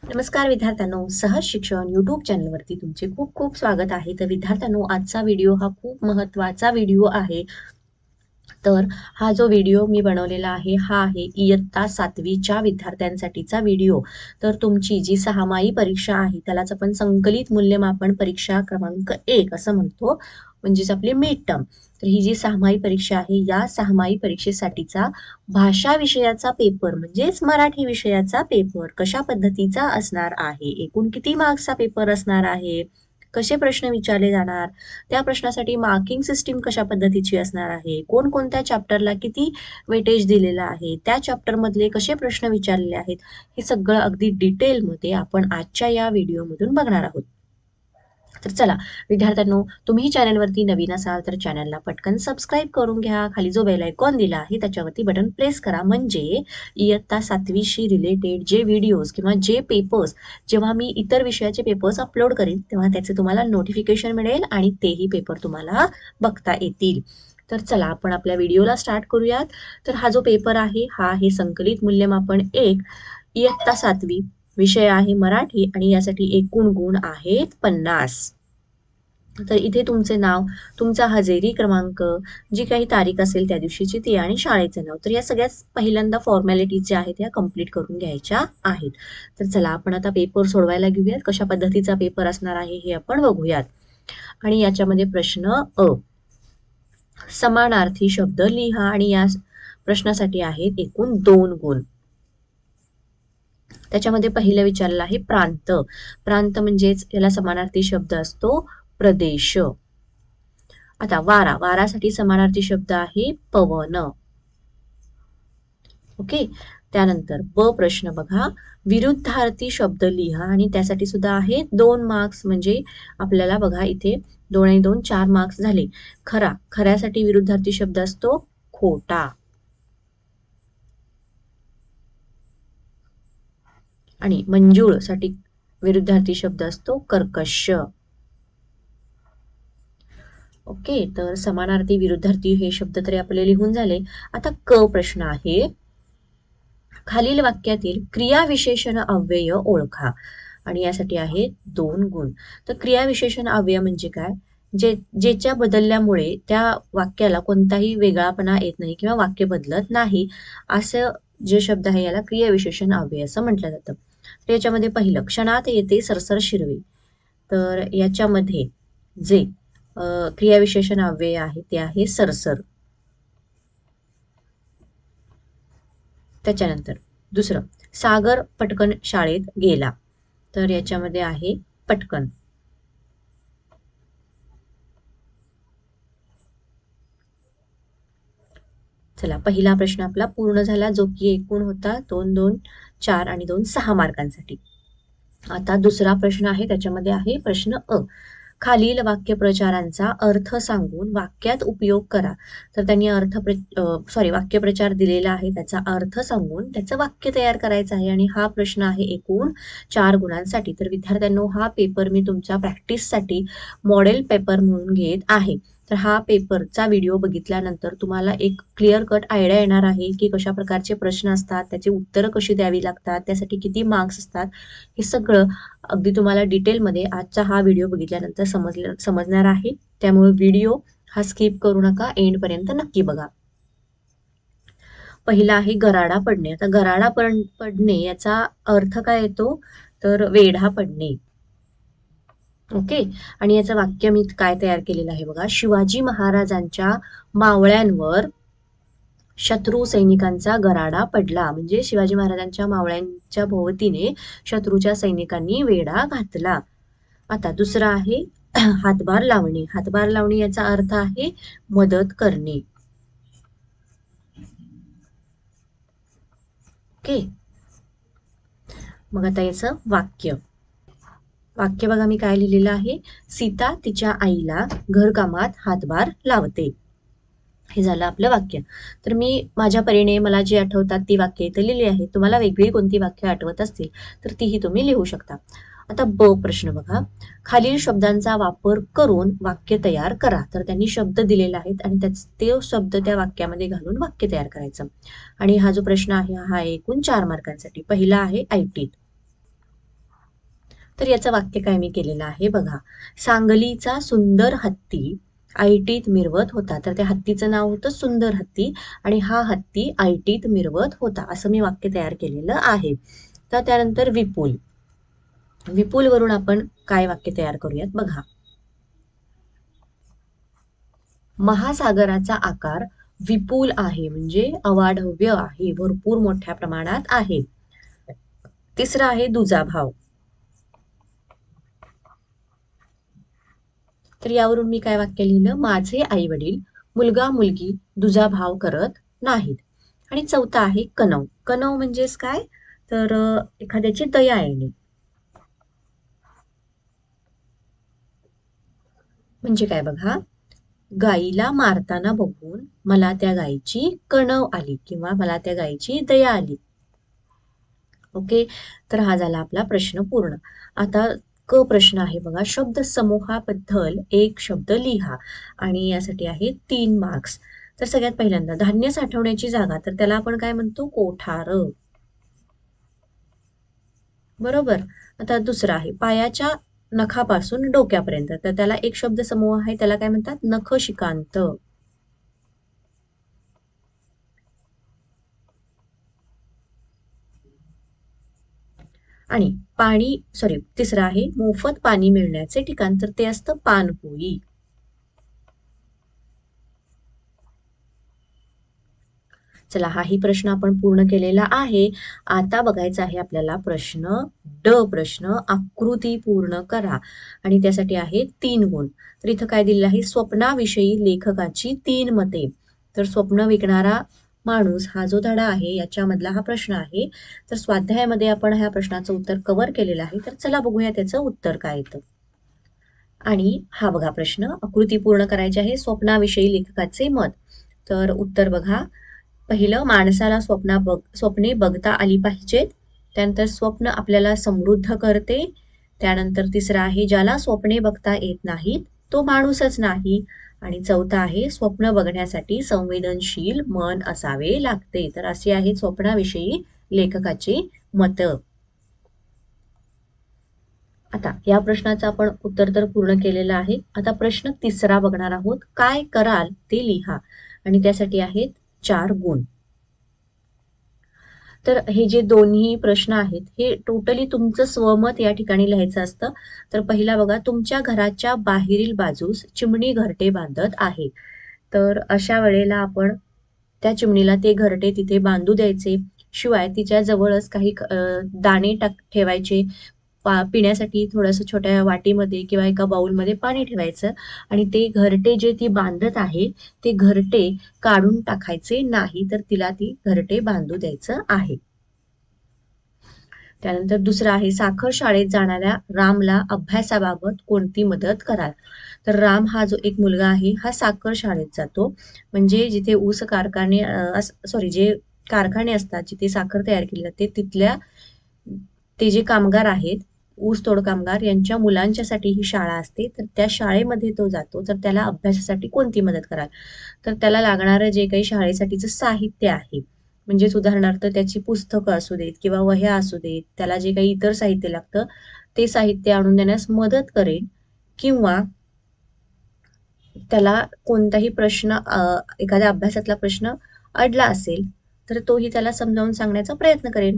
नमस्कार विद्यार्थ्यांनो, सहज शिक्षण यूट्यूब चॅनलवरती तुमचे खूप खूप स्वागत आहे. तर विद्यार्थ्यांनो, आजचा व्हिडिओ हा खूप महत्त्वाचा व्हिडिओ आहे. तर हा जो व्हिडिओ मी बनवलेला आहे, हा आहे इयत्ता 7वीच्या विद्यार्थ्यांसाठीचा व्हिडिओ. तर तुमची जी सहामाही परीक्षा आहे, त्यालाच आपण संकलित मूल्यमापन परीक्षा क्रमांक 1 असं म्हणतो, म्हणजेच आपली मिड टर्म. तर ही जी सहामाही परीक्षा आहे, या सहामाही परीक्षेसाठीचा भाषा विषयाचा पेपर म्हणजेच मराठी विषयाचा पेपर कशा पद्धतीचा असणार आहे, एकूण किती मार्क्सचा पेपर असणार आहे, कसे प्रश्न विचारले जाणार, त्या प्रश्नासाठी मार्किंग सिस्टीम कशा पद्धतीची असणार आहे, कोणकोणत्या चॅप्टरला किती वेटेज दिलेलं आहे, त्या चॅप्टरमधले कसे प्रश्न विचारलेले आहेत, हे सगळं अगदी डिटेलमध्ये आपण आजच्या या व्हिडिओमधून बघणार आहोत. तर चला विद्यार्थ्यांनो, तुम्ही चॅनलवरती नवीन असाल तर चॅनलला पटकन सबस्क्राईब करून घ्या. खाली जो बेल आयकॉन दिला आहे त्याच्यावरती बटन प्रेस करा, म्हणजे इयत्ता 7वीशी रिलेटेड जे व्हिडिओज किंवा जे पेपर्स जेव्हा मी इतर विषयाचे पेपर्स अपलोड करेन तेव्हा त्याचे तुम्हाला नोटिफिकेशन मिळेल आणि तेही पेपर तुम्हाला बघता येतील. तर चला आपण आपल्या व्हिडिओला स्टार्ट करूयात. तर हा जो पेपर आहे हा आहे संकलित मूल्यमापन 1 इयत्ता 7वी, विषय आहे मराठी आणि यासाठी एकूण गुण आहेत 50. तर इथे तुमचे नाव, तुमचा हजेरी क्रमांक, जी काही तारीख असेल त्या दिवशीची ती आणि शाळेचं नाव. तर या सगळ्यात पहिल्यांदा फॉर्मॅलिटीज ज्या आहेत त्या कंप्लीट करून घ्यायच्या आहेत. तर चला आपण आता पेपर सोडवायला घेऊयात. कशा पद्धतीचा पेपर असणार आहे हे आपण बघूयात. आणि याच्यामध्ये प्रश्न अ, समानार्थी शब्द लिहा आणि या प्रश्नासाठी आहेत एकूण 2 गुण. त्याच्यामध्ये पहिलं विचारलं आहे प्रांत. प्रांत म्हणजेच याला समानार्थी शब्द असतो प्रदेश. आता वारा, वारासाठी समानार्थी शब्द आहे पवन. ओके. त्यानंतर ब प्रश्न बघा, विरुद्धार्थी शब्द लिहा आणि त्यासाठी सुद्धा आहे 2 मार्क्स. म्हणजे आपल्याला बघा इथे 2 आणि 2 4 मार्क्स झाले. खरा, खऱ्यासाठी विरुद्धार्थी शब्द असतो खोटा. आणि मंजूळ साठी विरुद्धार्थी शब्द असतो कर्कश. ओके. तर समानार्थी विरुद्धार्थी हे शब्द तरी आपले लिहून झाले. आता क प्रश्न आहे, खालील वाक्यातील क्रियाविशेषण अव्यय ओळखा आणि यासाठी आहे 2 गुण. तर क्रियाविशेषण अव्यय म्हणजे काय, जेच्या बदलल्यामुळे त्या वाक्याला कोणताही वेगळापणा येत नाही किंवा वाक्य बदलत नाही, असं जे शब्द आहे याला क्रियाविशेषण अव्यय असं म्हटलं जातं. तर याच्यामध्ये पहिलं, क्षणात येते सरसर शिरवे. तर याच्यामध्ये जे क्रियाविशेषण अव्यय आहे ते आहे सरसर. त्याच्यानंतर दुसरं, सागर पटकन शाळेत गेला. तर याच्यामध्ये आहे पटकन. चला पहिला प्रश्न आपला पूर्ण झाला, जो की एकूण होता 2 2 4 आणि 2 6 मार्कांसाठी. आता दुसरा प्रश्न आहे, त्याच्यामध्ये आहे प्रश्न अ, खालील वाक्यप्रचारांचा अर्थ सांगून वाक्यात उपयोग करा. तर त्यांनी वाक्यप्रचार दिलेला आहे, त्याचा अर्थ सांगून त्याचं वाक्य तयार करायचं आहे आणि हा प्रश्न आहे एकूण 4 गुणांसाठी. तर विद्यार्थ्यांनो, हा पेपर मी तुमच्या प्रॅक्टिससाठी मॉडेल पेपर म्हणून घेत आहे. तर हा पेपरचा व्हिडिओ बघितल्यानंतर तुम्हाला एक क्लिअर कट आयडिया येणार आहे की कशा प्रकारचे प्रश्न असतात, त्याची उत्तरं कशी द्यावी लागतात, त्यासाठी किती मार्क्स असतात, हे सगळं अगदी तुम्हाला डिटेलमध्ये आजचा हा व्हिडिओ बघितल्यानंतर समजणार आहे. त्यामुळे व्हिडिओ हा स्किप करू नका, एंड पर्यंत नक्की बघा. पहिला आहे गराडा पडणे. आता गराडा पडणे याचा अर्थ काय येतो, तर वेढा पडणे. ओके. आणि याचं वाक्य मी काय तयार केलेलं आहे बघा, शिवाजी महाराजांच्या मावळ्यांवर शत्रू सैनिकांचा गराडा पडला. म्हणजे शिवाजी महाराजांच्या मावळ्यांच्या भोवतीने शत्रूच्या सैनिकांनी वेढा घातला. आता दुसरा आहे हातभार लावणे. हातभार लावणे याचा अर्थ आहे मदत करणे. ओके. मग आता याचं वाक्य बघा मी काय लिहिलेलं आहे, सीता तिच्या आईला घरकामात हातभार लावते. हे झालं आपलं वाक्य. तर मी माझ्या परीने मला जी आठवतात ती वाक्य इथे लिहिली आहेत. तुम्हाला वेगळी कोणती वाक्य आठवत असतील तर तीही तुम्ही लिहू शकता. आता ब प्रश्न बघा, खालील शब्दांचा वापर करून वाक्य तयार करा. तर त्यांनी शब्द दिलेले आहेत आणि ते शब्द त्या वाक्यामध्ये घालून वाक्य तयार करायचं. आणि हा जो प्रश्न आहे हा एकूण 4 मार्कांसाठी. पहिला आहे आयटी. तर याचं वाक्य काय मी केलेलं आहे बघा. सांगलीचा सुंदर हत्ती ऐटीत मिरवत होता. तर त्या हत्तीचं नाव होतं सुंदर हत्ती आणि हा हत्ती ऐटीत मिरवत होता, असं मी वाक्य तयार केलेलं आहे. तर त्यानंतर विपुल. विपुल वरून आपण काय वाक्य तयार करूयात बघा. महासागराचा आकार विपुल आहे, म्हणजे अवाढव्य आहे, भरपूर मोठ्या प्रमाणात आहे. तिसरा आहे दुजाभाव. तर यावरून मी काय वाक्य लिहिलं, माझे आई वडील मुलगा मुलगी दुजाभाव करत नाहीत. आणि चौथा आहे कणव. कणव म्हणजेच काय, तर एखाद्याची दया येणे. म्हणजे काय बघा, गाईला मारताना बघून मला त्या गायीची कणव आली किंवा मला त्या गायीची दया आली. ओके, तर हा झाला आपला प्रश्न पूर्ण. आता क प्रश्न आहे बघा, शब्द समूहाबद्दल एक शब्द लिहा आणि यासाठी आहे 3 मार्क्स. तर सगळ्यात पहिल्यांदा धान्य साठवण्याची जागा, तर त्याला आपण काय म्हणतो, कोठार. बरोबर. आता दुसरा आहे पायाच्या नखापासून डोक्यापर्यंत, तर त्याला एक शब्द समूह आहे, त्याला काय म्हणतात, नखशिकांत. आणि तिसरं आहे मोफत पाणी मिळण्याचे ठिकाण, तर ते असतं पाणपोई. चला, हाही प्रश्न आपण पूर्ण केलेला आहे. आता बघायचा आहे आपल्याला प्रश्न प्रश्न आकृती पूर्ण करा आणि त्यासाठी आहे 3 गुण. तर इथं काय दिलेलं आहे, स्वप्नाविषयी लेखकाची 3 मते. तर स्वप्न विकणारा माणूस हा जो धडा आहे याच्यामधला हा प्रश्न आहे. तर स्वाध्यायामध्ये आपण ह्या प्रश्नाचं उत्तर कव्हर केलेलं आहे. तर चला बघूया त्याचं उत्तर काय येतं. आणि हा बघा प्रश्न, आकृती पूर्ण करायची आहे, स्वप्नाविषयी लेखकाचे मत. तर उत्तर बघा. पहिलं, माणसाला स्वप्ने बघता आली पाहिजेत. त्यानंतर स्वप्न आपल्याला समृद्ध करते. त्यानंतर तिसरं आहे, ज्याला स्वप्ने बघता येत नाहीत तो माणूसच नाही. आणि चौथा आहे, स्वप्न बघण्यासाठी संवेदनशील मन असावे लागते. तर अशी आहेत स्वप्नाविषयी लेखकाची मतं. आता या प्रश्नाचं आपण उत्तर तर पूर्ण केलेलं आहे. आता प्रश्न तिसरा बघणार आहोत, काय कराल ते लिहा आणि त्यासाठी आहेत 4 गुण. तर हे जे दोन्ही प्रश्न आहेत हे टोटली तुमचं स्वमत या ठिकाणी लिहायचं असतं. तर पहिला बघा, तुमच्या घराच्या बाहेरील बाजूस चिमणी घरटे बांधत आहे. तर अशा वेळेला आपण त्या चिमणीला ते घरटे तिथे बांधू द्यायचे. शिवाय तिच्या जवळच काही दाणे ठेवायचे. पिण्यासाठी थोडंसं छोट्या वाटीमध्ये किंवा एका बाउलमध्ये पाणी ठेवायचं आणि ते घरटे जे ती बांधत आहे ते घरटे काढून टाकायचे नाही, तर तिला ती घरटे बांधू द्यायचं आहे. त्यानंतर दुसरं आहे, साखर शाळेत जाणाऱ्या रामला अभ्यासाबाबत कोणती मदत कराल. तर राम हा जो एक मुलगा आहे हा साखर शाळेत जातो. म्हणजे जिथे ऊस कारखाने जे कारखाने असतात, जिथे साखर तयार केली जाते, तिथल्या ते जे कामगार आहेत, ऊसतोड कामगार, यांच्या मुलांच्यासाठी ही शाळा असते. तर त्या शाळेमध्ये तो जातो. तर त्याला अभ्यासासाठी कोणती मदत कराल. तर त्याला लागणारं जे काही शाळेसाठीचं साहित्य आहे, म्हणजेच उदाहरणार्थ त्याची पुस्तकं असू देत किंवा वह्या असू देत, त्याला जे काही इतर साहित्य लागतं ते साहित्य आणून देण्यास मदत करेन. किंवा त्याला कोणताही प्रश्न, एखाद्या अभ्यासातला प्रश्न अडला असेल तर तोही त्याला समजावून सांगण्याचा प्रयत्न करेन.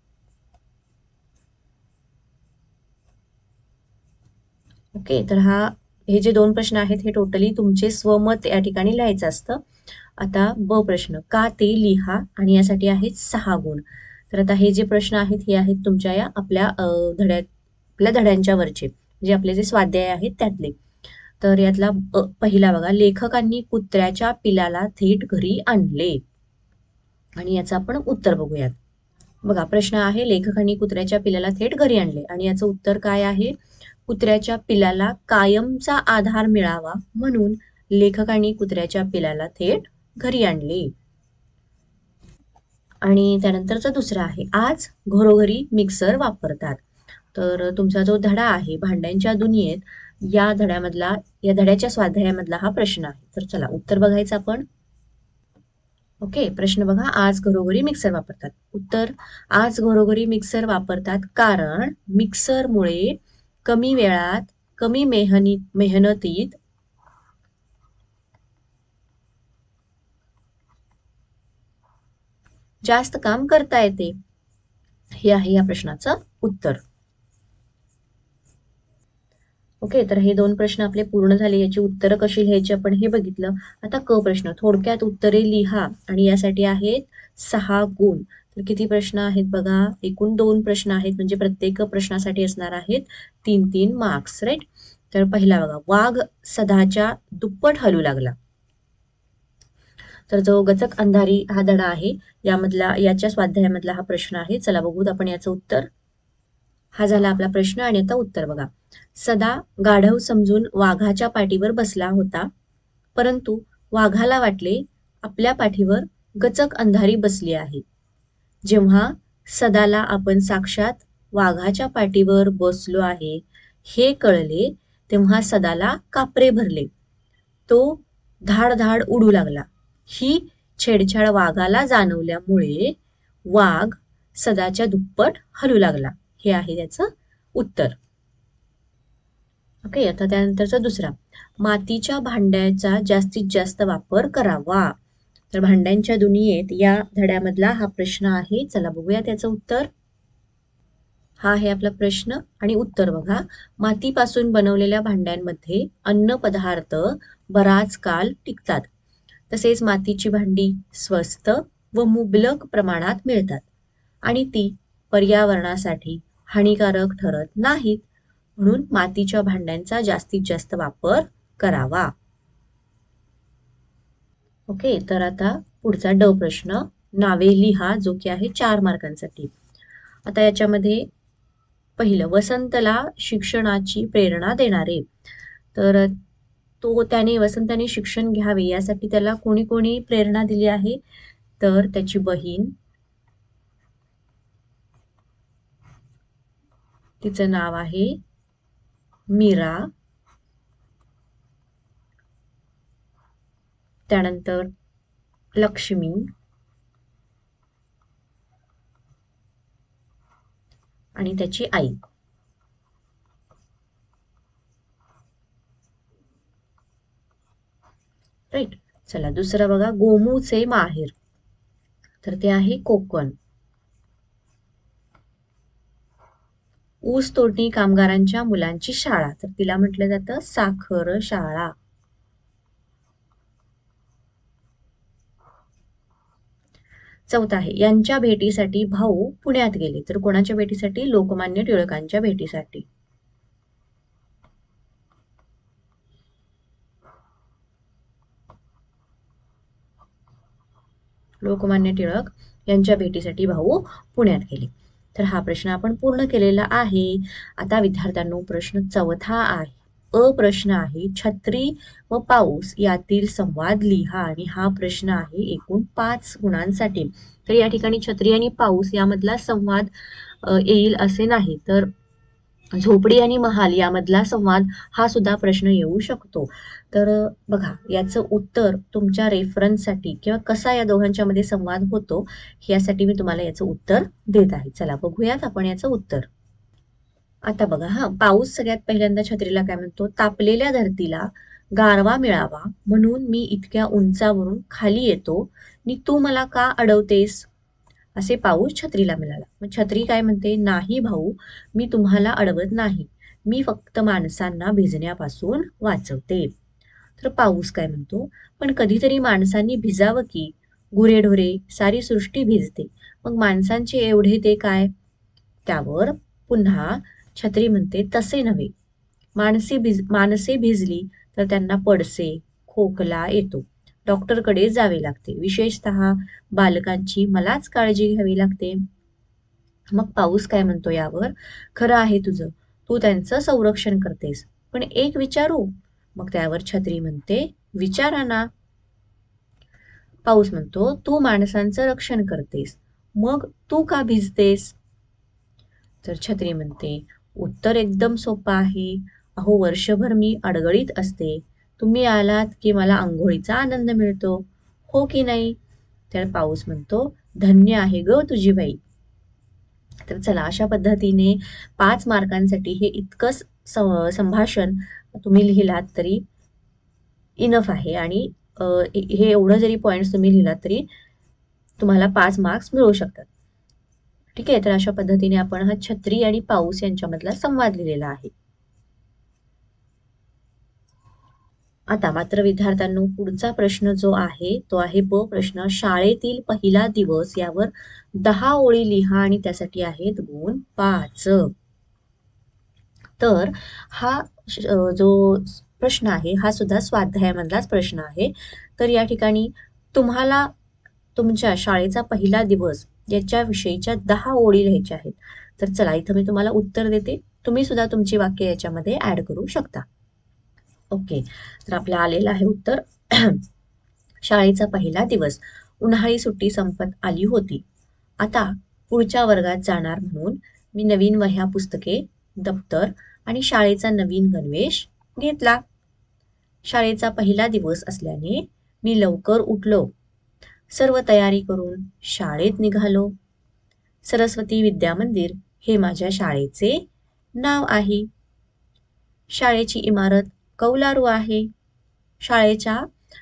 ओके, तर हे जे 2 प्रश्न आहेत हे टोटली तुमचे स्वमत या ठिकाणी लिहायचं असतं. आता प्रश्न, का ते लिहा आणि यासाठी आहेत 6 गुण. तर आता हे जे प्रश्न आहेत हे आहेत तुमच्या या आपल्या धड्यांच्या वरचे, जे आपले जे स्वाध्याय आहेत त्यातले. तर यातला पहिला बघा, लेखकांनी कुत्र्याच्या पिलाला थेट घरी आणले आणि याचं आपण उत्तर बघूयात. बघा प्रश्न आहे, लेखकांनी कुत्र्याच्या पिलाला थेट घरी आणले आणि याचं उत्तर काय आहे, कुत्र्याच्या पिलाला कायमचा आधार मिळावा म्हणून लेखकांनी कुत्र्याच्या पिलाला थेट घरी आणले. आणि त्यानंतरचा दुसरा आहे, आज घरोघरी मिक्सर वापरतात. तर तुमचा जो धडा आहे भांड्यांच्या दुनियेत, या धड्याच्या स्वाध्यायामधला हा प्रश्न आहे. तर चला उत्तर बघायचं आपण. ओके, प्रश्न बघा, आज घरोघरी मिक्सर वापरतात. उत्तर, आज घरोघरी मिक्सर वापरतात कारण मिक्सरमुळे कमी वेळात कमी मेहनतीत जास्त काम करता येते. हे आहे या प्रश्नाचं उत्तर. ओके, तर हे 2 प्रश्न आपले पूर्ण झाले. याची उत्तरं कशी लिहायची आपण हे बघितलं. आता क प्रश्न, थोडक्यात उत्तरे लिहा आणि यासाठी आहेत 6 गुण. तर किती प्रश्न आहेत बघा, एकूण 2 प्रश्न आहेत, म्हणजे प्रत्येक प्रश्नासाठी असणार आहेत 3-3 मार्क्स, राईट. तर पहिला बघा, वाघ सदाच्या दुप्पट हलू लागला. तर जो गचक अंधारी हा धडा आहे, याच्या स्वाध्यायामधला हा प्रश्न आहे. चला बघूत आपण याचं उत्तर. हा झाला आपला प्रश्न आणि आता उत्तर बघा. सदा गाढव समजून वाघाच्या पाठीवर बसला होता, परंतु वाघाला वाटले आपल्या पाठीवर गचक अंधारी बसली आहे. जेव्हा सदाला आपण साक्षात वाघाच्या पाठीवर बसलो आहे हे कळले, तेव्हा सदाला कापरे भरले. तो धाड धाड उडू लागला. ही छेडछाड वाघाला जाणवल्यामुळे वाघ सदाच्या दुप्पट हलू लागला. हे आहे त्याचं उत्तर. ओके, आता त्यानंतरचा दुसरा, मातीच्या भांड्याचा जास्तीत जास्त वापर करावा. तर भांड्यांच्या दुनियेत या धड्यामधला हा प्रश्न आहे. चला बघूया त्याचं उत्तर. हा आहे आपला प्रश्न आणि उत्तर बघा. मातीपासून बनवलेल्या भांड्यांमध्ये अन्न पदार्थ बराच काळ टिकतात. तसेच मातीची भांडी स्वस्त व मुबलक प्रमाणात मिळतात आणि ती पर्यावरणासाठी हानिकारक ठरत नाहीत. म्हणून मातीच्या भांड्यांचा जास्तीत जास्त वापर करावा. ओके, तर आता पुढचा ड प्रश्न, नावे लिहा, जो की आहे 4 मार्कांसाठी. आता याच्यामध्ये पहिलं, वसंतला शिक्षणाची प्रेरणा देणारे. तर वसंताने शिक्षण घ्यावे यासाठी त्याला कोणी कोणी प्रेरणा दिली आहे, तर त्याची बहीण, तिचं नाव आहे मीरा, त्यानंतर लक्ष्मी आणि त्याची आई. राईट. चला दुसरं बघा, गोमूचे माहेर. तर ते आहे कोकण. ऊस तोडणी कामगारांच्या मुलांची शाळा. तर तिला म्हटलं जातं साखर शाळा. चौथा आहे, यांच्या भेटीसाठी भाऊ पुण्यात गेले. तर कोणाच्या भेटीसाठी? लोकमान्य टिळकांच्या भेटीसाठी. लोकमान्य टिळक यांच्या भेटीसाठी भाऊ पुण्यात गेले. तर हा प्रश्न आपण पूर्ण केलेला आहे. आता विद्यार्थ्यांनो प्रश्न चौथा आहे. प्रश्न आहे, छत्री व पाऊस यातील संवाद लिहा आणि हा प्रश्न आहे एकूण 5 गुणांसाठी. तर या ठिकाणी छत्री आणि पाऊस यामधला संवाद येईल असे नाही, तर झोपडी आणि महाल यामधला संवाद हा सुद्धा प्रश्न येऊ शकतो. तर बघा, याचं उत्तर तुमच्या रेफरन्ससाठी किंवा कसा या दोघांच्या मध्ये संवाद होतो यासाठी मी तुम्हाला याचं उत्तर देत आहे. चला बघूयात आपण याचं उत्तर. आता बघा, पाऊस सगळ्यात पहिल्यांदा छत्रीला काय म्हणतो, तापलेल्या धरतीला गारवा मिळावा म्हणून मी इतक्या उंचावरून खाली येतो आणि तू मला का अडवतेस, असे पाऊस छत्रीला मिळाला. मग छत्री काय म्हणते, नाही भाऊ, मी तुम्हाला अडवत नाही, मी फक्त माणसांना भिजण्यापासून वाचवते. तर पाऊस काय म्हणतो, पण कधीतरी माणसांनी भिजावं की, गुरेढोरे सारी सृष्टी भिजते, मग माणसांचे एवढे ते काय. त्यावर पुन्हा छत्री म्हणते, तसे नव्हे, माणसे भिजली तर त्यांना पडसे, खोकला येतो, डॉक्टरकडे जावे लागते, विशेषतः बालकांची मलाच काळजी घ्यावी लागते. मग पाऊस काय म्हणतो यावर, खरं आहे तुझं, तू त्यांचं संरक्षण करतेस, पण एक विचारू. मग त्यावर छत्री म्हणते, विचारा ना. पाऊस म्हणतो, तू माणसांचं रक्षण करतेस, मग तू का भिजतेस. तर छत्री म्हणते, उत्तर एकदम सोपं आहे, अहो वर्षभर मी अडगळीत असते, तुम्ही आलात की मला आंघोळीचा आनंद मिळतो, हो की नाही. तर पाऊस म्हणतो, धन्य आहे ग तुझी बाई. तर चला, अशा पद्धतीने 5 मार्कांसाठी हे इतकंच संभाषण तुम्ही लिहिलात तरी इनफ आहे आणि हे एवढं जरी पॉइंट्स तुम्ही लिहिलात तरी तुम्हाला 5 मार्क्स मिळू शकतात. ठीक आहे, तर अशा पद्धतीने आपण हा छत्री आणि पाऊस यांच्यामधला संवाद लिहिलेला आहे. आता मात्र विद्यार्थ्यांनो, पुढचा प्रश्न जो आहे तो आहे ब प्रश्न. शाळेतील पहिला दिवस यावर 10 ओळी लिहा आणि त्यासाठी आहेत गुण 5. तर हा जो प्रश्न आहे हा सुद्धा स्वाध्यायामधलाच प्रश्न आहे. तर या ठिकाणी तुम्हाला तुमच्या शाळेचा पहिला दिवस याच्याविषयीच्या 10 ओळी लिहायच्या आहेत. तर चला, इथं मी तुम्हाला उत्तर देते. तुम्ही सुद्धा तुमची वाक्य याच्यामध्ये ऍड करू शकता. ओके, तर आपलं आलेलं आहे उत्तर. शाळेचा पहिला दिवस. उन्हाळी सुट्टी संपत आली होती. आता पुढच्या वर्गात जाणार म्हणून मी नवीन वह्या, पुस्तके, दप्तर आणि शाळेचा नवीन गणवेश घेतला. शाळेचा पहिला दिवस असल्याने मी लवकर उठलो. सर्व तयारी करून शाळेत निघालो. सरस्वती विद्या मंदिर हे माझ्या शाळेचे नाव आहे. शाळेची इमारत कौलारू आहे. शाळेच्या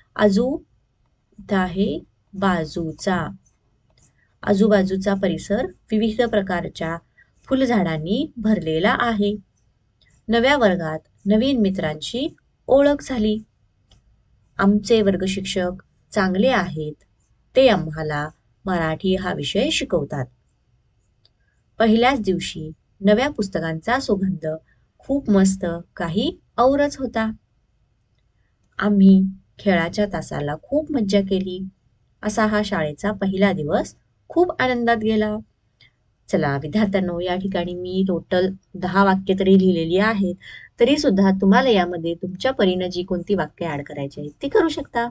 आहे बाजूचा आजूबाजूचा परिसर विविध प्रकारच्या फुलझाडांनी भरलेला आहे. नव्या वर्गात नवीन मित्रांची ओळख झाली. आमचे वर्ग शिक्षक चांगले आहेत. ते आम्हाला मराठी हा विषय शिकवतात. पहिल्याच दिवशी नव्या पुस्तकांचा सुगंध खूप मस्त, काही औरच होता. आम्ही खेळाच्या तासाला खूप मज्जा केली. असा हा शाळेचा पहिला दिवस खूप आनंदात गेला. चला विद्यार्थ्यांनो, या ठिकाणी मी टोटल 10 वाक्य तरी लिहिलेली आहेत. तरी सुद्धा तुम्हाला यामध्ये तुमच्या परीने जी कोणती वाक्य ऍड करायची आहेत ती करू शकता.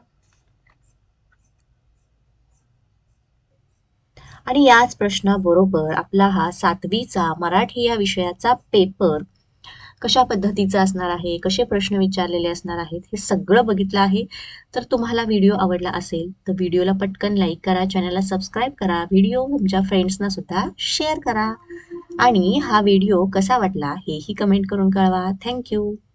आणि याच प्रश्नाबरोबर आपला हा 7वीचा मराठी या विषयाचा पेपर कशा पद्धतीचा असणार आहे, कसे प्रश्न विचारलेले असणार आहेत, हे सगळं बघितलं आहे. तर तुम्हाला व्हिडिओ आवडला असेल तर व्हिडिओला पटकन लाईक करा, चॅनलला सबस्क्राईब करा, व्हिडिओ तुमच्या फ्रेंड्सना सुद्धा शेअर करा आणि हा व्हिडिओ कसा वाटला हेही कमेंट करून कळवा. थँक्यू.